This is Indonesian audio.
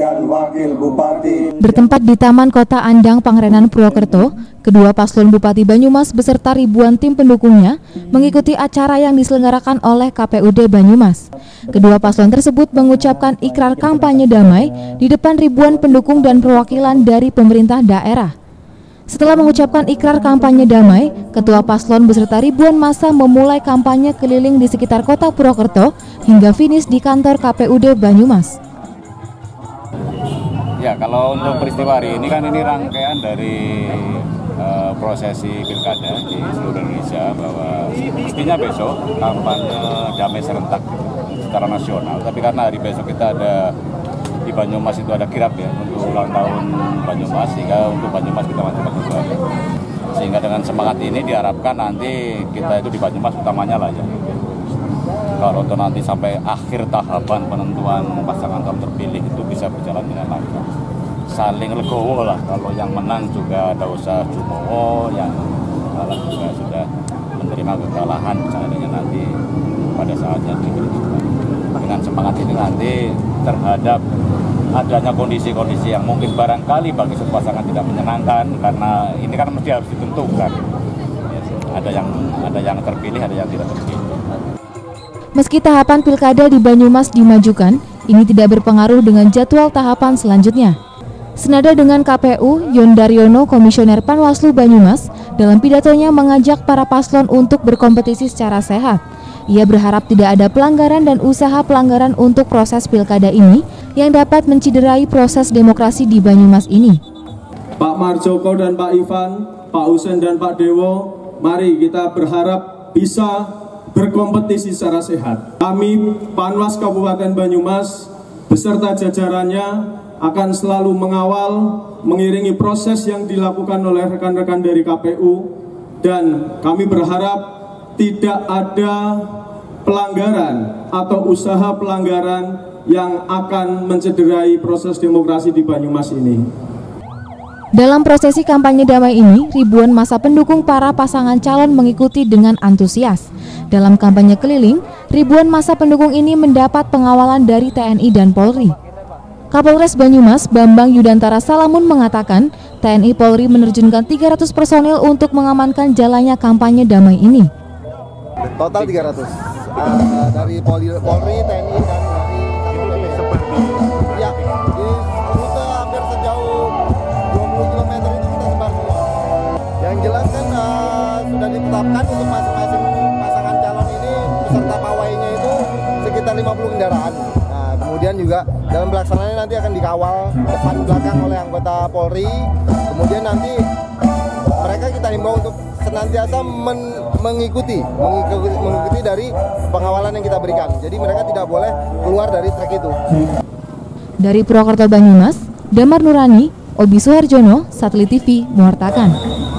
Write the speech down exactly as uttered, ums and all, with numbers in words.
dan Wakil Bupati. Bertempat di Taman Kota Andang, Pangarenan, Purwokerto, kedua paslon Bupati Banyumas beserta ribuan tim pendukungnya mengikuti acara yang diselenggarakan oleh K P U D Banyumas. Kedua paslon tersebut mengucapkan ikrar kampanye damai di depan ribuan pendukung dan perwakilan dari pemerintah daerah. Setelah mengucapkan ikrar kampanye damai, ketua paslon beserta ribuan massa memulai kampanye keliling di sekitar kota Purwokerto hingga finish di kantor K P U D Banyumas. Ya, kalau untuk peristiwa hari ini kan ini rangkaian dari uh, prosesi pilkada di seluruh Indonesia, bahwa mestinya besok kampanye damai serentak secara nasional. Tapi karena hari besok kita ada di Banyumas, itu ada kirap ya untuk ulang tahun Banyumas, sehingga untuk Banyumas kita wajib juga. Sehingga dengan semangat ini diharapkan nanti kita itu di Banyumas utamanya lah ya. Kalau itu nanti sampai akhir tahapan penentuan pasangan calon terpilih itu bisa berjalan dengan lancar. Saling legowo lah, kalau yang menang juga ada usaha jumowo, yang kalah juga sudah menerima kekalahan misalnya nanti pada saatnya diberi. Dengan semangat ini nanti terhadap adanya kondisi-kondisi yang mungkin barangkali bagi satu pasangan tidak menyenangkan, karena ini kan mesti harus ditentukan. Ada yang ada yang terpilih, ada yang tidak terpilih. Meski tahapan pilkada di Banyumas dimajukan, ini tidak berpengaruh dengan jadwal tahapan selanjutnya. Senada dengan K P U, Yon Daryono, Komisioner Panwaslu Banyumas, dalam pidatonya mengajak para paslon untuk berkompetisi secara sehat. Ia berharap tidak ada pelanggaran dan usaha pelanggaran untuk proses pilkada ini yang dapat menciderai proses demokrasi di Banyumas ini. Pak Marjoko dan Pak Ivan, Pak Husen dan Pak Dewo, mari kita berharap bisa berkompetisi secara sehat. Kami Panwas Kabupaten Banyumas beserta jajarannya akan selalu mengawal, mengiringi proses yang dilakukan oleh rekan-rekan dari K P U, dan kami berharap tidak ada pelanggaran atau usaha pelanggaran yang akan mencederai proses demokrasi di Banyumas ini. Dalam prosesi kampanye damai ini, ribuan massa pendukung para pasangan calon mengikuti dengan antusias. Dalam kampanye keliling, ribuan massa pendukung ini mendapat pengawalan dari T N I dan Polri. Kapolres Banyumas, Bambang Yudantara Salamun mengatakan, T N I Polri menerjunkan tiga ratus personil untuk mengamankan jalannya kampanye damai ini. Total tiga ratus uh, dari Polri, Polri, T N I dan dari Satpol P P. Ya, di rute hampir sejauh dua puluh kilometer itu kita sebar semua. Yang jelas kan uh, sudah ditetapkan untuk masing-masing pasangan calon ini beserta pawainya itu sekitar lima puluh kendaraan. Nah, kemudian juga dalam pelaksanaannya nanti akan dikawal depan belakang oleh anggota Polri. Kemudian nanti mereka kita himbau untuk senantiasa men mengikuti, mengikuti mengikuti dari pengawalan yang kita berikan. Jadi mereka tidak boleh keluar dari trek itu. Dari Purwokerto Banyumas, Damar Nurani, Obi Suharjono, Satelit T V, mewartakan.